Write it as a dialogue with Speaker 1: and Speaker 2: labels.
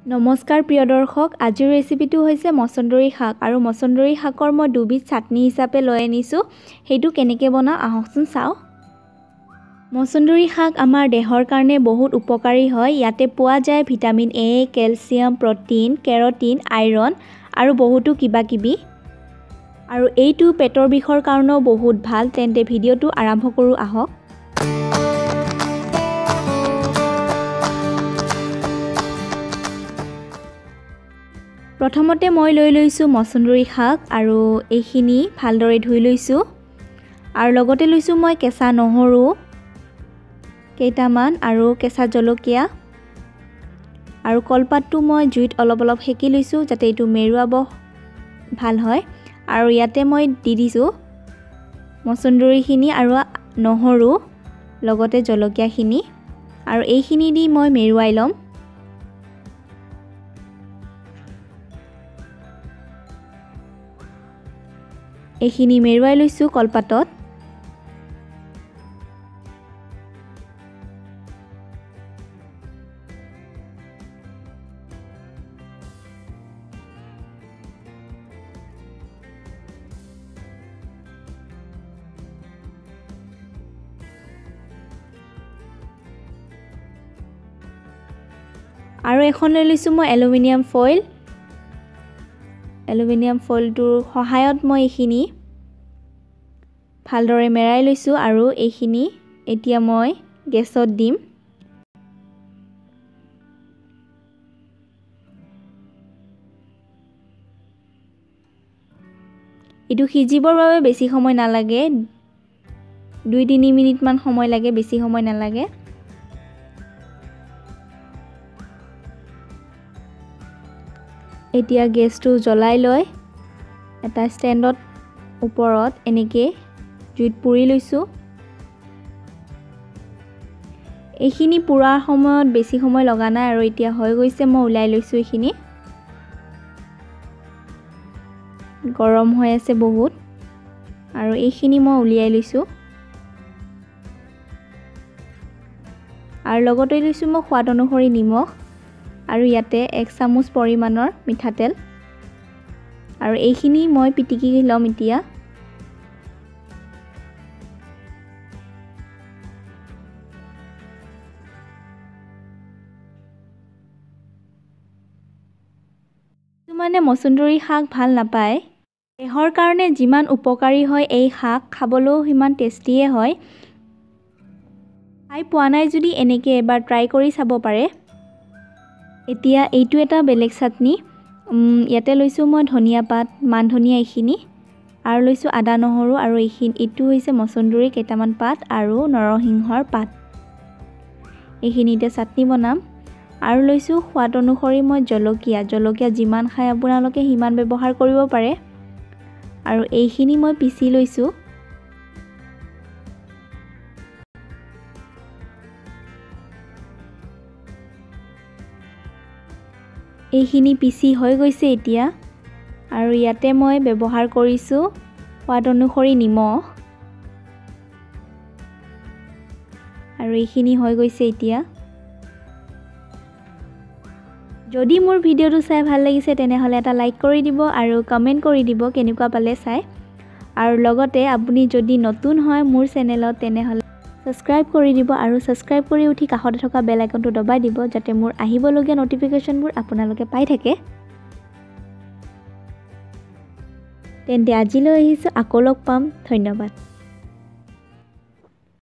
Speaker 1: নমস্কাৰ প্ৰিয় দৰ্শক, আজিৰ ৰেচিপিটো হৈছে মছন্দৰী শাক আৰু মছন্দৰী শাকৰ মই দুবিধ চাটনি হিচাপে লৈ আনিছোঁ। সেইটো কেনেকৈ বনাওঁ আহকচোন চাওঁ। মছন্দৰী শাক আমাৰ দেহৰ কাৰণে বহুত উপকাৰী হয়। ইয়াতে পোৱা যায় vitamin A, calcium, protein, keratin, iron আৰু বহুতো কিবাকিবি। আৰু এইটো পেটৰ বিষৰ কাৰণেও বহুত ভাল। তেন্তে ভিডিঅ'টো আৰম্ভ কৰোঁ আহক। প্ৰথমতে মই লৈ লৈছোঁ মছন্দৰী শাক আৰু এইখিনি ভালদৰে ধুই লৈছোঁ। আৰু লগতে লৈছোঁ মই কেঁচা নহৰু কেইটামান আৰু কেঁচা জলকীয়া আৰু কলপাতটো মই জুইত অলপ সেকি লৈছোঁ যাতে এইটো মেৰুৱাব ভাল হয়। আৰু ইয়াতে মই দি দিছোঁ মছন্দৰীখিনি আৰু নহৰু লগতে জলকীয়াখিনি আৰু এইখিনি দি মই মেৰুৱাই ল'ম। এইখিনি মেৰুৱাই লৈছোঁ কলপাতত। আৰু এখন লৈ লৈছোঁ মই এলুমিনিয়াম ফইল। এলুমিনিয়াম ফইলটোৰ সহায়ত মই এইখিনি ভালদৰে মেৰাই লৈছোঁ আৰু এইখিনি এতিয়া মই গেছত দিম। এইটো সিজিবৰ বাবে বেছি সময় নালাগে, 2-3 মিনিটমান সময় লাগে, বেছি সময় নালাগে। এতিয়া গেছটো জ্বলাই লৈ এটা ষ্টেণ্ডত ওপৰত এনেকৈ জুইত পুৰি লৈছোঁ। এইখিনি পুৰাৰ সময়ত বেছি সময় লগা নাই আৰু এতিয়া হৈ গৈছে। মই ওলাই লৈছোঁ। এইখিনি গৰম হৈ আছে বহুত আৰু এইখিনি মই উলিয়াই লৈছোঁ। আৰু লগতে লৈছোঁ মই সোৱাদ অনুসৰি নিমখ আৰু ইয়াতে 1 চামুচ পৰিমাণৰ মিঠাতেল আৰু এইখিনি মই পিটিকি ল'ম। এতিয়া কিছুমানে মছন্দৰী শাক ভাল নাপায়। দেহৰ কাৰণে যিমান উপকাৰী হয় এই শাক, খাবলৈও সিমান টেষ্টিয়ে হয়। খাই পোৱা নাই যদি এনেকৈ এবাৰ ট্ৰাই কৰি চাব পাৰে। এতিয়া এইটো এটা বেলেগ চাটনি। ইয়াতে লৈছোঁ মই ধনিয়া পাত, মান ধনিয়া এইখিনি আৰু লৈছোঁ আদা নহৰু আৰু এইটো হৈছে মছন্দৰী কেইটামান পাত আৰু নৰসিংহৰ পাত। এইখিনি এতিয়া চাটনি বনাম। আৰু লৈছোঁ সোৱাদ অনুসৰি মই জলকীয়া যিমান খায় আপোনালোকে সিমান ব্যৱহাৰ কৰিব পাৰে। আৰু এইখিনি মই পিচি লৈছোঁ। এইখিনি পিচি হৈ গৈছে এতিয়া। আৰু ইয়াতে মই ব্যৱহাৰ কৰিছোঁ সোৱাদ অনুসৰি নিমখ আৰু এইখিনি হৈ গৈছে এতিয়া। যদি মোৰ ভিডিঅ'টো চাই ভাল লাগিছে তেনেহ'লে এটা লাইক কৰি দিব আৰু কমেণ্ট কৰি দিব কেনেকুৱা পালে চাই। আৰু লগতে আপুনি যদি নতুন হয় মোৰ চেনেলত তেনেহ'লে ছাবস্ক্ৰাইব কৰি দিব আৰু ছাবস্ক্ৰাইব কৰি উঠি কাষতে থকা বেল আইকনটো দবাই দিব যাতে মোৰ আহিবলগীয়া ন'টিফিকেশ্যনবোৰ আপোনালোকে পাই থাকে। তেন্তে আজিলৈ আহিছোঁ, আকৌ লগ পাম। ধন্যবাদ।